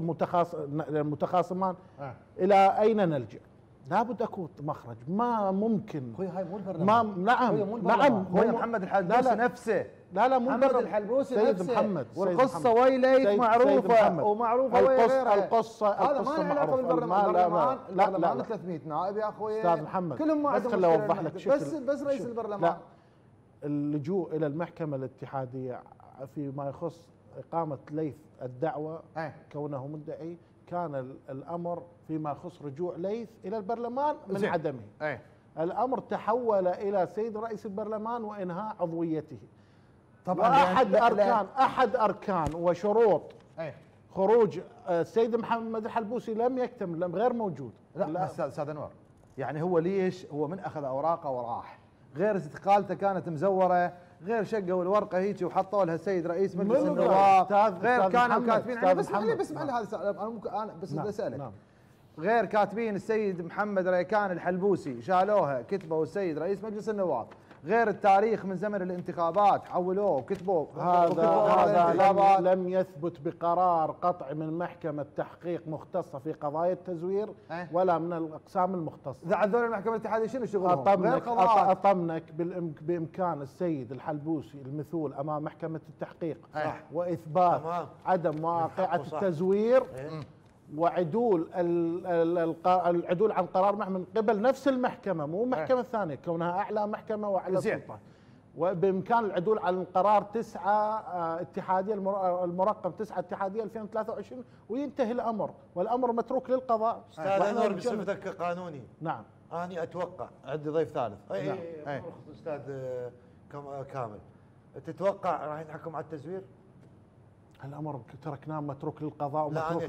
متخاصمان إلى أين نلجأ؟ لابد اكو مخرج، ما ممكن. اخوي هاي مو البرلمان. نعم هو محمد الحلبوسي نفسه. لا مو محمد الحلبوسي سيد نفسه. محمد والقصه ويليك معروفه ومعروفه ويا غيرها. القصه هذا ما له علاقه بالبرلمان. البرلمان 300 نائب يا اخوي استاذ محمد، كلهم ما عندهم خليني اوضح لك بس رئيس البرلمان. لا، اللجوء الى المحكمه الاتحاديه فيما يخص اقامه ليث الدعوه كونه مدعي، كان الامر فيما يخص رجوع ليث الى البرلمان من عدمه. الامر تحول الى سيد رئيس البرلمان وانهاء عضويته. طبعا احد اركان وشروط خروج السيد محمد الحلبوسي لم يكتمل، غير موجود. لا استاذ انور، يعني هو ليش هو من اخذ اوراقه وراح، غير استقالته كانت مزوره، غير شقوا الورقه هيك وحطوا لها السيد رئيس مجلس النواب، غير كانوا كاتبين. بس اسمعني هذا انا بس بدي اسالك. غير كاتبين السيد محمد ريكان الحلبوسي، شالوها كتبوا السيد رئيس مجلس النواب، غير التاريخ من زمن الانتخابات حولوه وكتبوه. هذا لم يثبت بقرار قطعي من محكمة تحقيق مختصة في قضايا التزوير ولا من الأقسام المختصة. إذا عذول المحكمة الاتحادية شنو شغلهم؟ أطمنك بإمكان السيد الحلبوسي المثول أمام محكمة التحقيق وإثبات عدم مواقعة التزوير وعدول العدول عن قرار من قبل نفس المحكمة، مو محكمة ثانية كونها أعلى محكمة وأعلى السلطة. وبإمكان العدول عن قرار 9 اتحادية المرقم 9 اتحادية 2023 وينتهي الأمر، والأمر متروك للقضاء. أستاذ أنور بصفتك كقانوني، نعم أنا أتوقع عندي ضيف ثالث. أستاذ كامل، تتوقع راح ينحكم على التزوير؟ الامر تركناه متروك للقضاء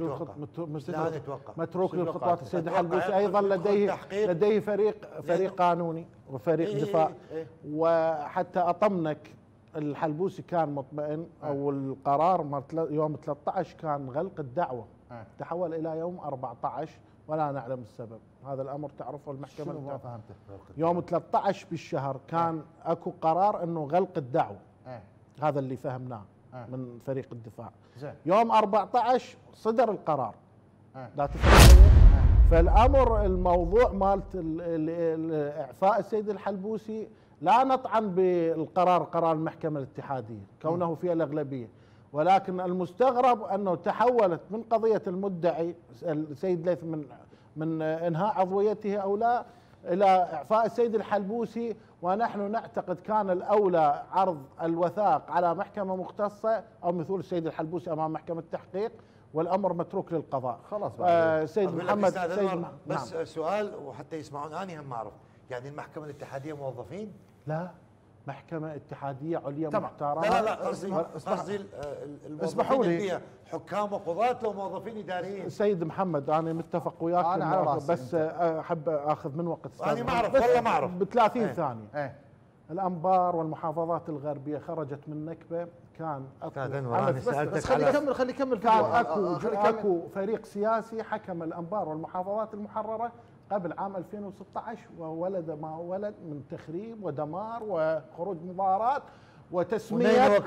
متروك للخطوات. السيد الحلبوسي ايضا لديه فريق قانوني وفريق دفاع. وحتى اطمنك الحلبوسي كان مطمئن، او القرار يوم 13 كان غلق الدعوه، تحول الى يوم 14 ولا نعلم السبب. هذا الامر تعرفه المحكمه. شنو ما فهمته؟ يوم 13 بالشهر كان اكو قرار انه غلق الدعوه، هذا اللي فهمناه من فريق الدفاع. يوم 14 صدر القرار، لا تتخيل. فالامر الموضوع مالت اعفاء السيد الحلبوسي لا نطعن بالقرار، قرار المحكمه الاتحاديه كونه في الاغلبيه، ولكن المستغرب انه تحولت من قضيه المدعي السيد ليث من انهاء عضويته او لا الى اعفاء السيد الحلبوسي. ونحن نعتقد كان الاولى عرض الوثائق على محكمه مختصه او مثول السيد الحلبوسي امام محكمه التحقيق، والامر متروك للقضاء. خلاص سيد محمد بس نعم. سؤال وحتى يسمعون، اني هم اعرف، يعني المحكمه الاتحاديه موظفين؟ لا، محكمة اتحادية عليا محترمة. لا قصدي الموظفين اللي حكام وقضاة لو موظفين اداريين. سيد محمد انا متفق وياك، انا على راسي، بس احب اخذ من وقت انا ما اعرف والله ما اعرف ب 30 ثانية. الانبار والمحافظات الغربية خرجت من نكبة، كان بس خلي يكمل كان اكو فريق سياسي حكم الانبار والمحافظات المحررة قبل عام 2016 وولد ما ولد من تخريب ودمار وخروج مظاهرات وتسمية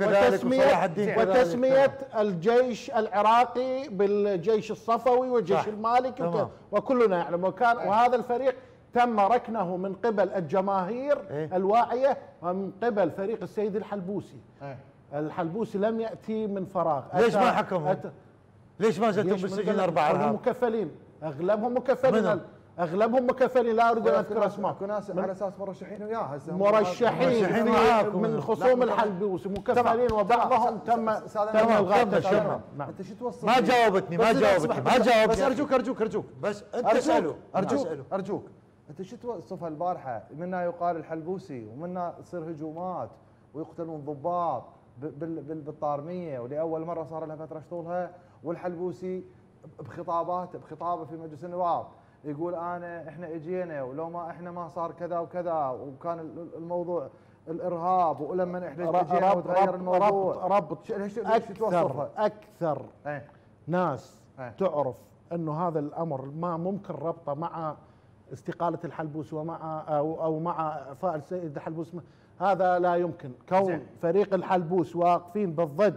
الجيش العراقي بالجيش الصفوي والجيش المالكي وكلنا يعلم. وهذا الفريق تم ركنه من قبل الجماهير الواعية ومن قبل فريق السيد الحلبوسي. الحلبوسي لم يأتي من فراغ. ليش ما حكموا؟ ليش ما زلتم بالسجن 4 ارهاب؟ مكفلين، اغلبهم مكفلين، لا اريد ان اذكر اسماء. اكو ناس على اساس مرشحين وياه هسه، مرشحين من خصوم الحلبوسي مكفلين، وبعضهم تم الغاء. انت شو توصل؟ ما جاوبتني بس ارجوك بس انت اساله ارجوك انت شو توصفها البارحه؟ منا يقال الحلبوسي ومنا تصير هجومات ويقتلون ضباط بالطارميه، ولاول مره صار لها فتره شطولها، والحلبوسي بخطابه في مجلس النواب يقول احنا اجينا ولو ما احنا ما صار كذا وكذا، وكان الموضوع الارهاب، ولما احنا اجينا وتغير الموضوع. ربط اكثر ناس تعرف انه هذا الامر ما ممكن ربطه مع استقاله الحلبوسي ومع او مع اعفاء السيد الحلبوسي، هذا لا يمكن. كون فريق الحلبوس واقفين بالضد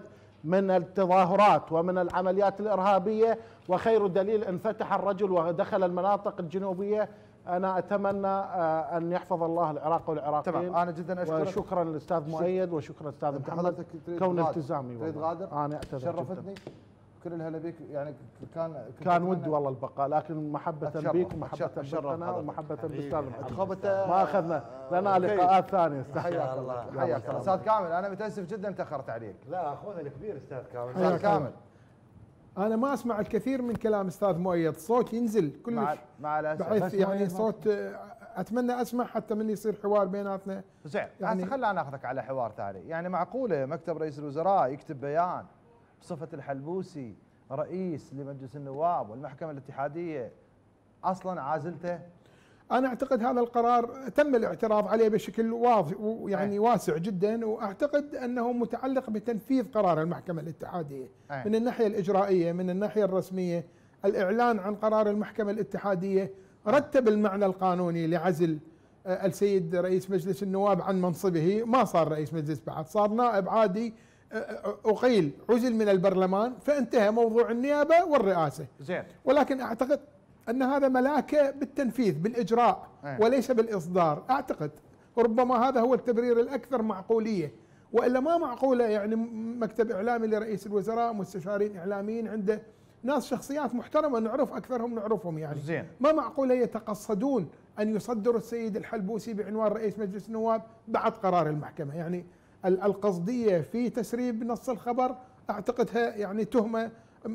من التظاهرات ومن العمليات الإرهابية، وخير دليل أن فتح الرجل ودخل المناطق الجنوبية. أنا أتمنى أن يحفظ الله العراق والعراقيين. تمام، أنا جدا أشكرك. وشكرا للأستاذ مؤيد وشكرا أستاذ محمد كون التزامي. تريد غادر؟ أنا أعتذر، شرفتني جداً. كل الهلا بك، يعني كان ودي والله البقاء، لكن محبة بك ومحبة بنا ومحبة بالأستاذ محمد ما أخذنا لنا لقاءات ثانية. حياك الله. حياك الله أستاذ كامل، أنا متأسف جدا تأخرت عليك. لا أخونا الكبير أستاذ كامل. أستاذ كامل، أنا ما أسمع الكثير من كلام أستاذ مؤيد، صوت ينزل كلش مع الأسف، بحيث يعني صوت أتمنى أسمع حتى من يصير حوار بيناتنا. زين، يعني خلينا ناخذك على حوار ثاني. يعني معقولة مكتب رئيس الوزراء يكتب بيان بصفة الحلبوسي رئيس لمجلس النواب والمحكمة الاتحادية أصلا عازلته؟ أنا أعتقد هذا القرار تم الاعتراض عليه بشكل واضح ويعني واسع جدا، وأعتقد أنه متعلق بتنفيذ قرار المحكمة الاتحادية من الناحية الإجرائية. من الناحية الرسمية الإعلان عن قرار المحكمة الاتحادية رتب المعنى القانوني لعزل السيد رئيس مجلس النواب عن منصبه. ما صار رئيس مجلس بعد، صار نائب عادي، أقيل، عزل من البرلمان، فانتهى موضوع النيابة والرئاسة. زين، ولكن أعتقد أن هذا ملاكه بالتنفيذ بالإجراء وليس بالإصدار. أعتقد ربما هذا هو التبرير الأكثر معقولية، وإلا ما معقولة يعني مكتب إعلامي لرئيس الوزراء، مستشارين إعلاميين عنده ناس شخصيات محترمة نعرف أكثرهم نعرفهم، يعني زين. ما معقولة يتقصدون أن يصدروا السيد الحلبوسي بعنوان رئيس مجلس النواب بعد قرار المحكمة. يعني القصدية في تسريب نص الخبر أعتقدها يعني تهمة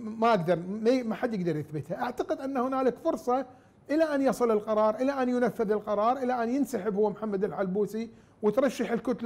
ما حد يقدر يثبتها. أعتقد أن هنالك فرصة إلى أن يصل القرار، إلى أن ينفذ القرار، إلى أن ينسحب هو محمد الحلبوسي وترشح الكتلة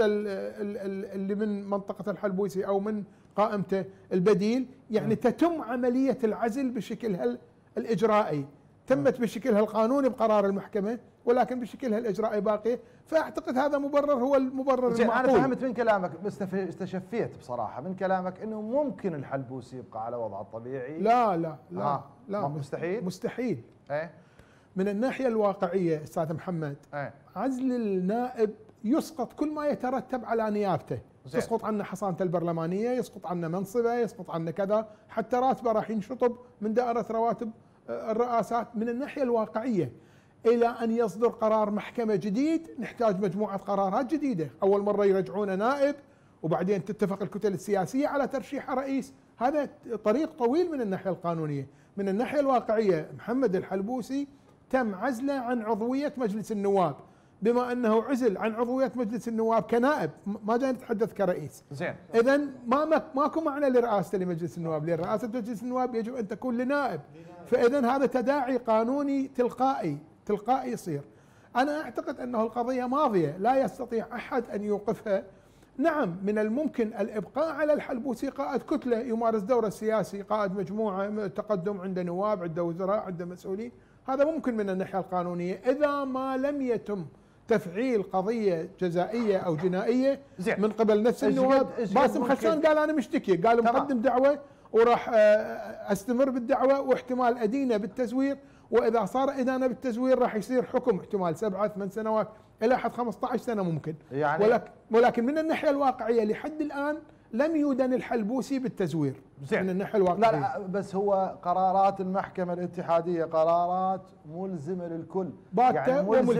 اللي من منطقة الحلبوسي أو من قائمته البديل. يعني تتم عملية العزل بشكلها الإجرائي، تمت بشكلها القانوني بقرار المحكمة، ولكن بشكلها الإجرائي باقي. فأعتقد هذا مبرر هو المبرر المعقول. أنا فهمت من كلامك، استشفيت بصراحة من كلامك أنه ممكن الحلبوسي يبقى على وضعه الطبيعي. لا لا لا لا، مستحيل. مستحيل. ايه؟ من الناحية الواقعية أستاذ محمد، عزل النائب يسقط كل ما يترتب على نيابته. يسقط عنه حصانته البرلمانية، يسقط عنه منصبه، يسقط عنه كذا، حتى راتبه راح ينشطب من دائرة رواتب الرئاسات. من الناحية الواقعية إلى أن يصدر قرار محكمة جديد نحتاج مجموعة قرارات جديدة. أول مرة يرجعون نائب وبعدين تتفق الكتل السياسية على ترشيح رئيس. هذا طريق طويل من الناحية القانونية. من الناحية الواقعية محمد الحلبوسي تم عزله عن عضوية مجلس النواب. بما أنه عزل عن عضوية مجلس النواب كنائب، ما جاي نتحدث كرئيس. زين. إذن ماكو معنى لرئاسته لمجلس النواب، لرئاسة مجلس النواب يجب أن تكون لنائب. فإذن هذا تداعي قانوني تلقائي يصير. أنا أعتقد أنه القضية ماضية لا يستطيع أحد أن يوقفها. نعم، من الممكن الإبقاء على الحلبوسي قائد كتلة يمارس دوره السياسي، قائد مجموعة تقدم، عنده نواب، عنده وزراء، عنده مسؤولين. هذا ممكن من الناحية القانونية إذا ما لم يتم تفعيل قضية جزائية أو جنائية من قبل نفس النواب. باسم خشان قال أنا مشتكي، قال مقدم دعوة وراح أستمر بالدعوة، واحتمال أدينه بالتزوير، وإذا صار إدانة بالتزوير راح يصير حكم احتمال 7 8 سنوات إلى حد 15 سنة ممكن. يعني ولكن من الناحية الواقعية لحد الآن لم يدن الحلبوسي بالتزوير. من الناحية الواقعية لا بس هو قرارات المحكمة الاتحادية قرارات ملزمة للكل، يعني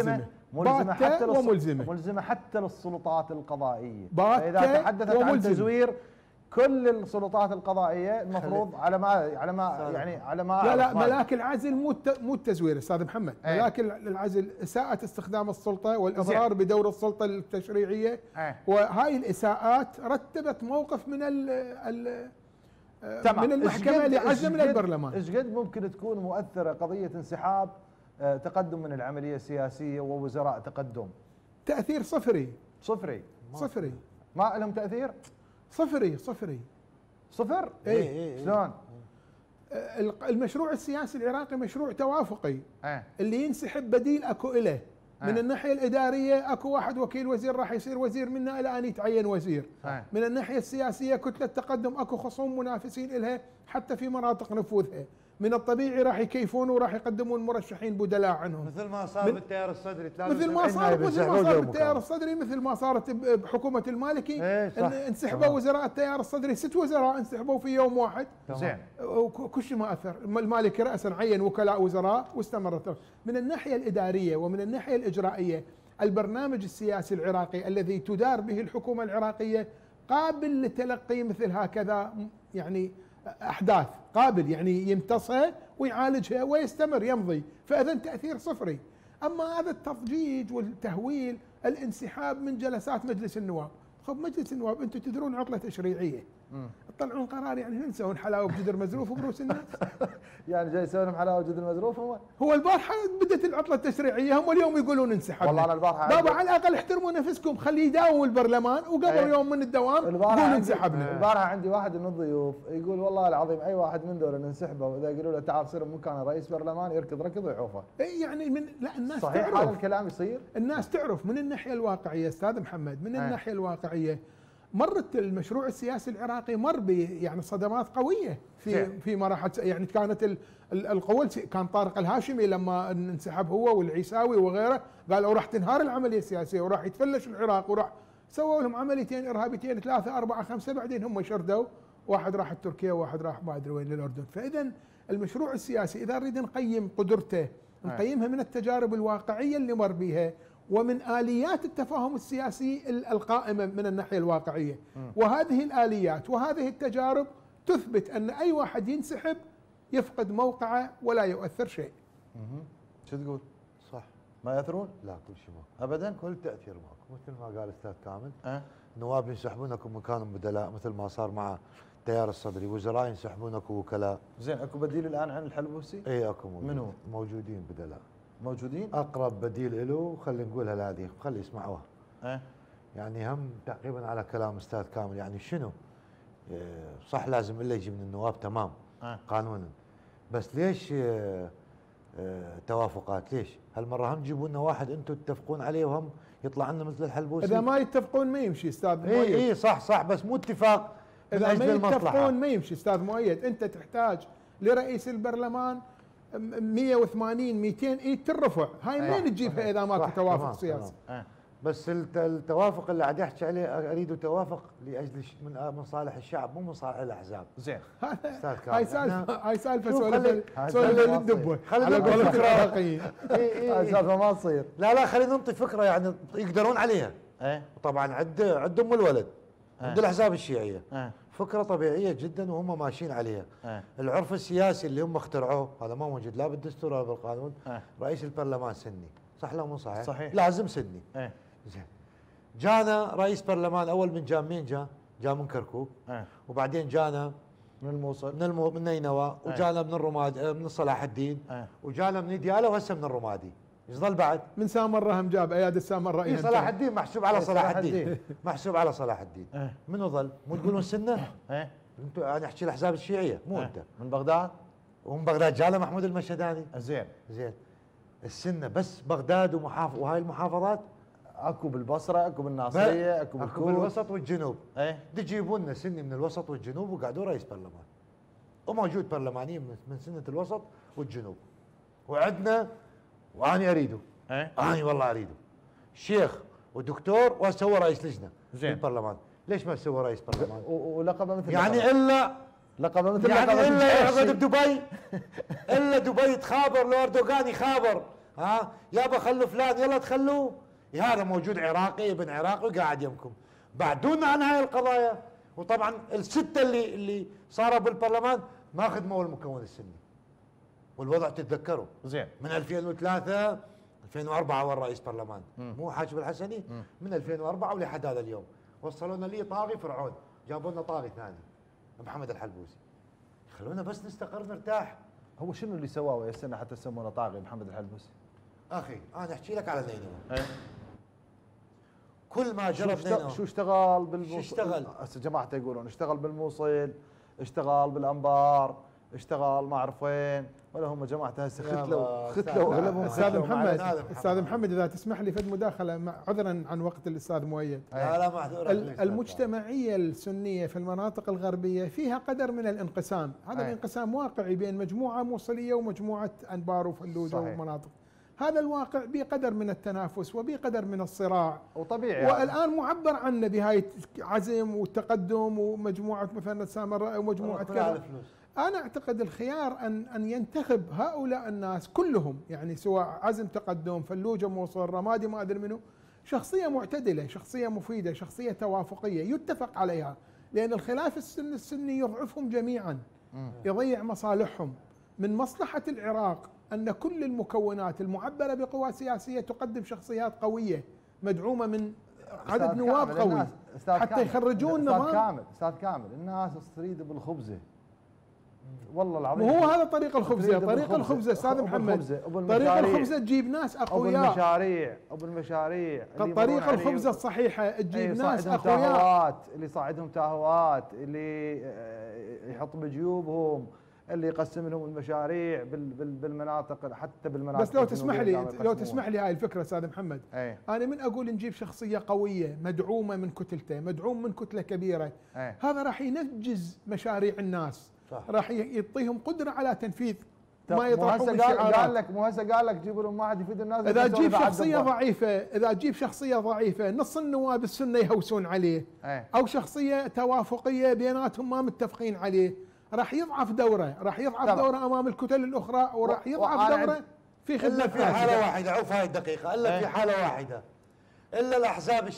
ملزمة حتى للسلطات القضائية. إذا تحدثت عن تزوير كل السلطات القضائية المفروض على ما لا ملاك العزل مو التزوير استاذ محمد. ملاك العزل اساءة استخدام السلطة والاضرار بدور السلطة التشريعية. وهاي الاساءات رتبت موقف من المحكمة لعزل من البرلمان. ايش قد ممكن تكون مؤثرة قضية انسحاب تقدم من العملية السياسية ووزراء تقدم؟ تأثير صفري. ما لهم تأثير؟ صفر. شلون؟ المشروع السياسي العراقي مشروع توافقي. اللي ينسحب بديل اكو له. من الناحية الإدارية اكو واحد وكيل وزير راح يصير وزير منه الى ان يتعين وزير. من الناحية السياسية كتلة تقدم اكو خصوم منافسين لها حتى في مناطق نفوذها. من الطبيعي راح يكيفون وراح يقدمون مرشحين بدلاء عنهم، مثل ما صار بالتيار الصدري، مثل ما صار بالتيار الصدري، مثل ما صارت بحكومه المالكي. انسحبوا وزراء التيار الصدري، 6 وزراء انسحبوا في يوم واحد. زين. وكل شيء ما اثر. المالكي راسا عين وكلاء وزراء واستمرت. من الناحيه الاداريه ومن الناحيه الاجرائيه، البرنامج السياسي العراقي الذي تدار به الحكومه العراقيه قابل لتلقي مثل هكذا يعني احداث، قابل يعني يمتصها ويعالجها ويستمر يمضي، فاذا تاثير صفري. اما هذا التضجيج والتهويل، الانسحاب من جلسات مجلس النواب، خب مجلس النواب انتم تدرون عطله تشريعيه، تطلعون قرار يعني نسوون حلاوه بجدر مزروف وبروس الناس. يعني جاي يسوون حلاوه بجدر مزروف. هو البارحه بدت العطله التشريعيه، هم اليوم يقولون انسحبنا. والله انا البارحه بابا على الاقل احترموا نفسكم، خليه يداوم البرلمان وقبل يوم من الدوام يقولون انسحبنا. البارحه عندي واحد من الضيوف يقول والله العظيم اي واحد من دول ننسحبه، واذا يقولوا له تعال صير مكان رئيس برلمان يركض ركض ويعوفه. اي يعني لا الناس صحيح تعرف هذا الكلام يصير. الناس تعرف من الناحيه الواقعيه استاذ محمد، من الناحيه الواقعيه مرت المشروع السياسي العراقي مر ب يعني صدمات قويه في مراحل. يعني كانت القوى، كان طارق الهاشمي لما انسحب هو والعيساوي وغيره قالوا راح تنهار العمليه السياسيه وراح يتفلش العراق، وراح سووا لهم عمليتين ارهابيتين 3 4 5، بعدين هم شردوا، واحد راح تركيا وواحد راح ما ادري وين للاردن. فاذا المشروع السياسي اذا نريد نقيم قدرته نقيمها من التجارب الواقعيه اللي مر بها ومن آليات التفاهم السياسي القائمة من الناحية الواقعية. وهذه الآليات وهذه التجارب تثبت أن أي واحد ينسحب يفقد موقعه ولا يؤثر شيء. شو تقول؟ صح. ما يأثرون؟ لا كل شيء ماكو ابدا، كل تاثير ماكو. مثل ما قال استاذ كامل، نواب ينسحبونكم مكانهم بدلاء مثل ما صار مع التيار الصدري، وزراء ينسحبونكم وكلاء. زين اكو بديل الان عن الحلبوسي؟ اي اكو موجود. منو؟ موجودين بدلاء. موجودين؟ اقرب بديل له خلينا نقولها لهذه، خلي يسمعوها. يعني هم تعقيبا على كلام استاذ كامل، يعني شنو؟ صح لازم الا يجي من النواب تمام قانونا، بس ليش توافقات؟ ليش؟ هالمره هم تجيبوا لنا واحد انتم تتفقون عليه وهم يطلع لنا مثل الحلبوسي. اذا ما يتفقون ما يمشي استاذ مؤيد. اي صح بس مو اتفاق من اذا اجل ما المصلحه. يتفقون ما يمشي استاذ مؤيد. انت تحتاج لرئيس البرلمان 180 200 ايد ترفع، هاي منين تجيبها اذا ماكو توافق سياسي؟ بس التوافق اللي قاعد يحكي عليه اريد توافق لاجل من صالح الشعب مو من صالح الاحزاب. زين هاي سالفه سولفه للدبه على قول العراقيين. هاي سالفه ما تصير. لا خلينا ننطي فكره يعني يقدرون عليها. وطبعا عند ام الولد عند الاحزاب الشيعيه فكره طبيعيه جدا وهم ماشيين عليها. العرف السياسي اللي هم اخترعوه هذا ما موجود لا بالدستور ولا بالقانون. رئيس البرلمان سني، صح لا مو صحيح؟ صحيح. لازم سني. زين. جانا رئيس برلمان اول من جاء منين جاء من كركوك. وبعدين جانا من الموصل من نينوى، وجانا من الرماد من صلاح الدين، وجانا من دياله وهسه من الرمادي. ايش ظل بعد؟ من سامره هم جاب اياد السامره. صلاح الدين محسوب على صلاح الدين. محسوب على صلاح الدين. منو ظل؟ مو تقولون سنه؟ انتم انا احكي الاحزاب الشيعيه مو انت. من بغداد؟ ومن بغداد جانا محمود المشهداني. زين السنه بس بغداد وهاي المحافظات. اكو بالبصره، اكو بالناصريه، اكو بالوسط والجنوب. تجيبوا لنا سني من الوسط والجنوب وقعدوا رئيس برلمان. وموجود برلمانيين من سنه الوسط والجنوب. وعندنا واني اريده. اني والله اريده. شيخ ودكتور وسوى رئيس لجنه في البرلمان. ليش ما سوى رئيس برلمان؟ ولقبه مثل يعني الا لقبه مثل يعني الا يقعد بدبي الا دبي تخابر لو اردوغان يخابر يابا خلوا فلان يلا تخلوه. هذا موجود عراقي ابن عراقي وقاعد يمكم. بعدونا عن هاي القضايا. وطبعا السته اللي صاروا بالبرلمان ما خدموا المكون السني. والوضع تتذكروا زين من 2003 2004 هو الرئيس برلمان مو حاجب الحسني. من 2004 ولحد هذا اليوم وصلونا لي طاغي فرعون، جابوا لنا طاغي ثاني محمد الحلبوسي. خلونا بس نستقر نرتاح. هو شنو اللي سواه ويا السنه حتى يسمونه طاغي محمد الحلبوسي؟ اخي انا احكي لك على نينوى. كل ما جرب نينوى شو اشتغل بالموصل؟ شو اشتغل؟ هسه جماعته يقولون اشتغل بالموصل، اشتغل بالانبار، اشتغل ما اعرف وين، ولا هم جماعته هسه ختلوا اغلبهم. استاذ محمد اذا تسمح لي فد مداخله عذرا عن وقت الاستاذ مؤيد. لا معذور. المجتمعيه السنيه في المناطق الغربيه فيها قدر من الانقسام، هذا الانقسام واقعي بين مجموعه موصليه ومجموعه انبار وفلوجه ومناطق. هذا الواقع بقدر من التنافس وبقدر من الصراع وطبيعي، والان معبر عنه بهاي عزم وتقدم ومجموعه مثلا سامراء ومجموعه كذا. انا اعتقد الخيار ان ينتخب هؤلاء الناس كلهم، يعني سواء عزم تقدم فلوجه موصل رمادي ما ادري منه، شخصيه معتدله، شخصيه مفيده، شخصيه توافقيه يتفق عليها، لان الخلاف السني يضعفهم جميعا، يضيع مصالحهم. من مصلحه العراق أن كل المكونات المعبرة بقوى سياسية تقدم شخصيات قوية مدعومة من عدد نواب قوي حتى يخرجون نظام. أستاذ كامل، الناس تريد بالخبزة، والله العظيم. وهو هذا طريق الخبزة، طريق الخبزة أستاذ محمد، طريق الخبزة تجيب ناس أقوياء، وبالمشاريع طريق الخبزة الصحيحة تجيب ناس أقوياء، اللي يصعدهم تهوات، اللي يحط بجيوبهم، اللي يقسم لهم المشاريع بالمناطق، حتى بالمناطق. بس لو تسمح لي هاي الفكره استاذ محمد، انا من اقول نجيب شخصيه قويه مدعومه من كتلته، مدعوم من كتله كبيره، هذا راح ينجز مشاريع الناس، راح يعطيهم قدره على تنفيذ ما يطرحون شعارات. مو هسه قال لك جيبوا لهم واحد يفيد الناس. اذا تجيب شخصيه ضعيفه نص النواب السنه يهوسون عليه، او شخصيه توافقيه بيناتهم ما متفقين عليه، راح يضعف دوره، امام الكتل الاخرى، وراح يضعف دوره في خدمه. الا في حاله واحده، عوف هاي الدقيقه، الا في حاله واحده، الا الاحزاب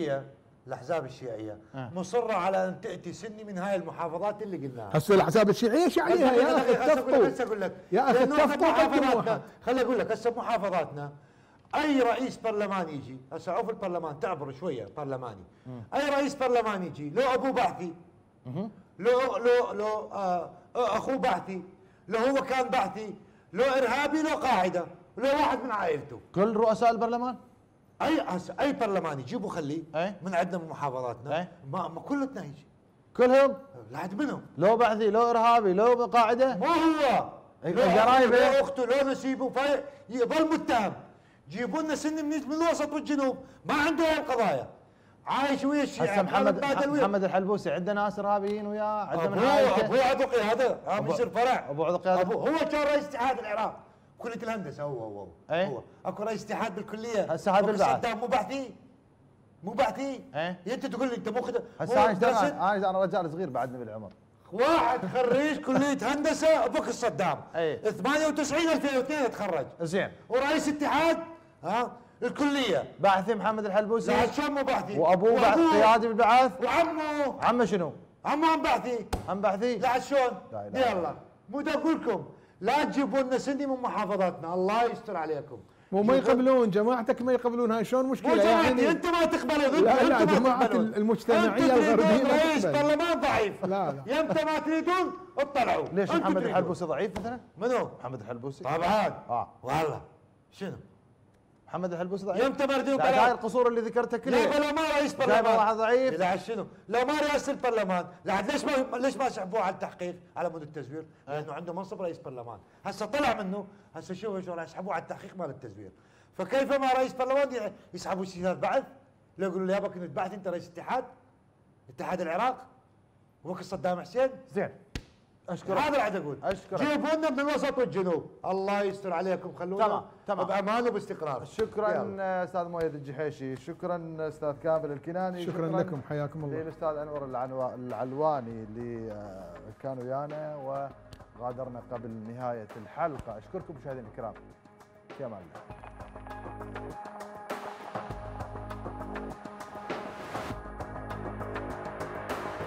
الشيعيه مصره على ان تاتي سني من هاي المحافظات اللي قلناها. هسه الاحزاب الشيعيه شعيها يا اخي اتفقوا، هسه اقول لك يا اخي اتفقوا. خليني اقول لك هسه محافظاتنا اي رئيس برلمان يجي، هسه عوف البرلمان تعبر شويه برلماني، اي رئيس برلمان يجي لو ابوه بعثي، لو اخوه بعثي، لو هو كان بعثي، لو ارهابي، لو قاعده، لو واحد من عائلته. كل رؤساء البرلمان اي برلمان يجيبوا خليه من عندنا من محافظاتنا، ما كلتنا يجي كلهم لحد منهم، لو بعثي، لو ارهابي، لو قاعده، مو هو لو اخته، لو نسيبه، يظل متهم. جيبوا لنا سن من الوسط والجنوب ما عنده هاي القضايا، عايش ويا الشيعة. هسه محمد الحلبوسي عنده ناس ارهابيين وياه، عنده من عائلته. ابوه عضو قياده، يصير فرع ابو عضو قياده. هو كان رئيس اتحاد العراق كليه الهندسه، هو اكو رئيس اتحاد بالكليه. هسه هذا بالبعث مو بعثي انت تقول لي انت مو خدمه. هسه انا رجال صغير بعدني بالعمر، واحد خريج كليه هندسه ابوك الصدام 98 2002 تخرج زين، ورئيس اتحاد الكليه بعثي محمد الحلبوسي. لا شو مو بعثي، وابوه بعث قيادي بالبعث، عمه شنو؟ عمه هم بعثي لا شلون؟ يلا مو اقول لكم لا تجيبوا لنا سني من محافظاتنا، الله يستر عليكم. ما يقبلون جماعتك، ما يقبلون، هاي شلون مشكله يعني؟ انت ما تقبلوا، لا جماعه المجتمعيه الغربيه رئيس برلمان ضعيف، لا يمتى ما تريدون اطلعوا. ليش محمد الحلبوسي ضعيف مثلا؟ منو؟ محمد الحلبوسي طبعا والله شنو؟ محمد الحلبوسي ضعيف. يمتى ما يردون هاي القصور اللي ذكرتها كلها. لا لو ما رئيس برلمان جايب واحد ضعيف. لا شنو؟ لو ما رئيس البرلمان، ليش ما سحبوه على التحقيق على مود التزوير؟ لانه عنده منصب رئيس برلمان، هسه طلع منه، هسه شوفوا شلون راح يسحبوه على التحقيق مال التزوير. فكيف ما رئيس برلمان يسحبوا سياسات بعث؟ لو يقولوا له يابا كنت بعث انت رئيس اتحاد العراق وقت صدام حسين. زين اشكرك، هذا اللي اقول. جيبوا لنا من الوسط والجنوب، الله يستر عليكم، خلونا تمام بامان وباستقرار. شكرا استاذ مؤيد الجحيشي، شكرا استاذ كامل الكناني، شكرا لكم، حياكم الله. للاستاذ انور العلواني اللي كانوا ويانا وغادرنا قبل نهايه الحلقه. اشكركم مشاهدينا الكرام، في امان الله.